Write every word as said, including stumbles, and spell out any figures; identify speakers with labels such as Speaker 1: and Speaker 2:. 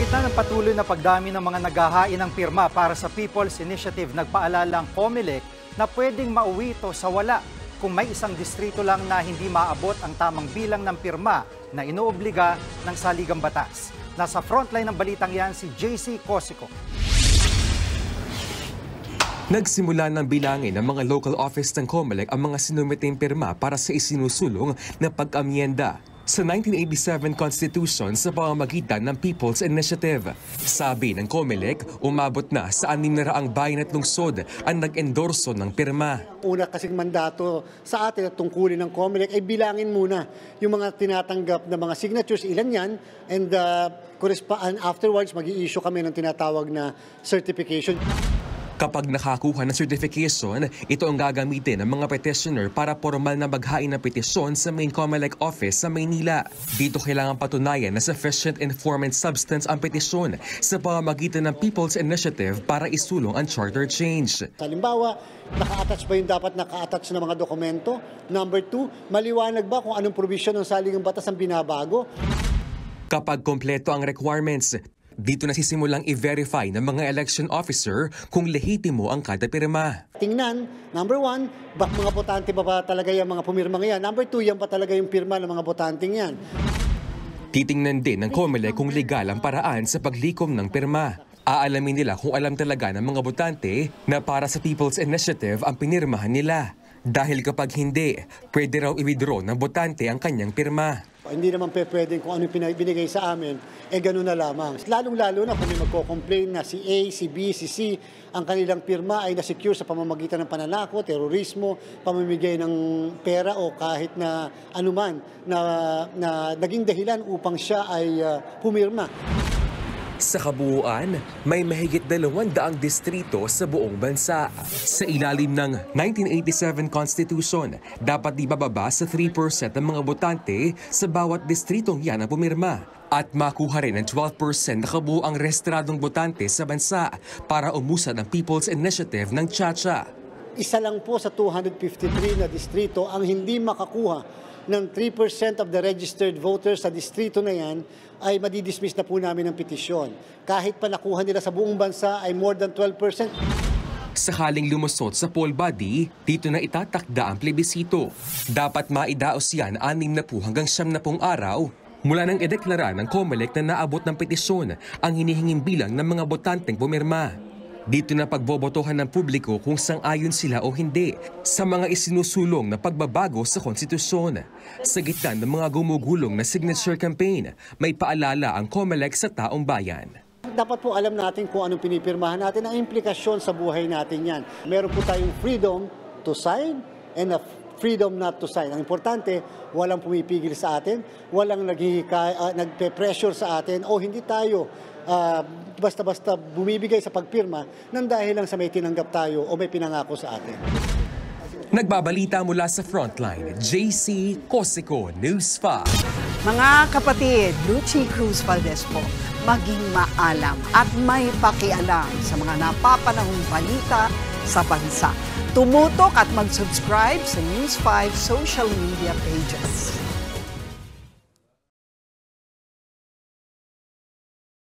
Speaker 1: gitna ng patuloy na pagdami ng mga naghahain ng pirma para sa People's Initiative, nagpaalala ang COMELEC na pwedeng mauwi ito sa wala kung may isang distrito lang na hindi maabot ang tamang bilang ng pirma na inoobliga ng saligang batas. Nasa frontline ng balitang yan si J C Cosico.
Speaker 2: Nagsimula ng bilangin ng mga local office ng COMELEC ang mga sinumiteng pirma para sa isinusulong na pag-amyenda sa nineteen eighty-seven Constitution sa pamamagitan ng People's Initiative. Sabi ng COMELEC, umabot na sa anim na raang bayan at lungsod ang nag-endorso ng pirma.
Speaker 3: Una kasing mandato sa atin at tungkulin ng COMELEC ay bilangin muna yung mga tinatanggap na mga signatures, ilan yan, and uh, afterwards mag-i-issue kami ng tinatawag na certification.
Speaker 2: Kapag nakakuha ng certification, ito ang gagamitin ng mga petitioner para formal na maghain ng petisyon sa main COMELEC office sa Maynila. Dito kailangan patunayan na sufficient informant substance ang petisyon sa pamamagitan ng People's Initiative para isulong ang charter change.
Speaker 3: Halimbawa, naka-attach ba yung dapat naka-attach na mga dokumento? Number two, maliwanag ba kung anong provision ng saligang batas ang binabago?
Speaker 2: Kapag kompleto ang requirements, dito nasisimulang i-verify ng mga election officer kung lehitimo ang kada pirma.
Speaker 3: Tingnan, number one, bak mga botante ba ba talaga yung mga pumirma yan? Number two, yan pa talaga yung pirma ng mga botanting yan.
Speaker 2: Titingnan din ng COMELEC kung legal ang paraan sa paglikom ng pirma. Aalamin nila kung alam talaga ng mga botante na para sa People's Initiative ang pinirmahan nila. Dahil kapag hindi, pwede raw i-withdraw ng botante ang kanyang pirma.
Speaker 3: Hindi naman pe pwede kung ano yung binigay sa amin, eh gano'n na lamang. Lalong-lalo na kung may magko-complain na si A, si B, si C, ang kanilang pirma ay na-secure sa pamamagitan ng pananako, terorismo, pamamigay ng pera o kahit na anuman na, na naging dahilan upang siya ay uh, pumirma.
Speaker 2: Sa kabuuan, may mahigit dalawang daang distrito sa buong bansa. Sa ilalim ng nineteen eighty-seven Constitution, dapat di bababa sa three percent ng mga botante sa bawat distritong yan ang pumirma. At makuha rin ng twelve percent na kabuuang rehistradong botante sa bansa para umusad ang People's Initiative ng Chacha.
Speaker 3: Isa lang po sa two hundred fifty-three na distrito ang hindi makakuha ng three percent of the registered voters sa distrito na yan ay madidismiss na po namin ng petisyon. Kahit pa nakuha nila sa buong bansa ay more than twelve percent.
Speaker 2: Sakaling lumusot sa poll body, dito na itatakda ang plebisito. Dapat maidaos yan anim na po hanggang siyam na pong araw mula nang ideklara ng COMELEC na naabot ng petisyon ang hinihinging bilang ng mga botanteng pumirma. Dito na pagbobotohan ng publiko kung sang-ayon sila o hindi sa mga isinusulong na pagbabago sa konstitusyon. Sa gitna ng mga gumugulong na signature campaign, may paalala ang COMELEC sa taong bayan.
Speaker 3: Dapat po alam natin kung anong pinipirmahan natin, ang implikasyon sa buhay natin yan. Meron po tayong freedom to sign and a freedom not to sign. Ang importante, walang pumipigil sa atin, walang uh, nagpe-pressure sa atin o hindi tayo Uh, basta-basta bumibigay sa pagpirma nang dahil lang sa may tinanggap tayo o may pinangako sa atin.
Speaker 2: Nagbabalita mula sa Frontline, J C Cosico, News five.
Speaker 4: Mga kapatid, Lucy Cruz Valdez po, maging maalam at may pakialam sa mga napapanahong balita sa bansa. Tumutok at mag-subscribe sa News five social media pages.